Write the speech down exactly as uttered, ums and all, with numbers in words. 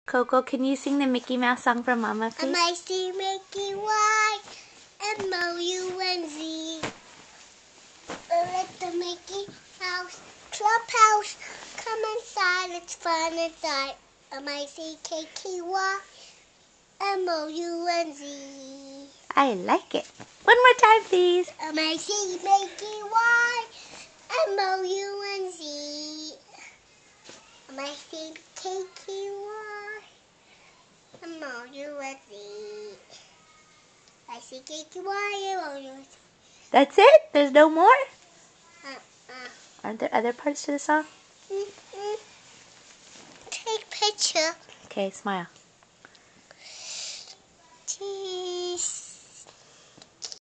Coco, can you sing the Mickey Mouse song for Mama, please? M I C Mickey Y M O U N Z. Let the Mickey Mouse Clubhouse come inside. It's fun inside. M I C K K Y M O U N Z. I like it. One more time, please. M I C Mickey Y M O U N Z. M I C K K Y M O U N Z. I C K K Y M O U N Z. That's it? There's no more? Uh-uh. Aren't there other parts to the song? Mm-mm. Take picture. Okay, smile. Cheese.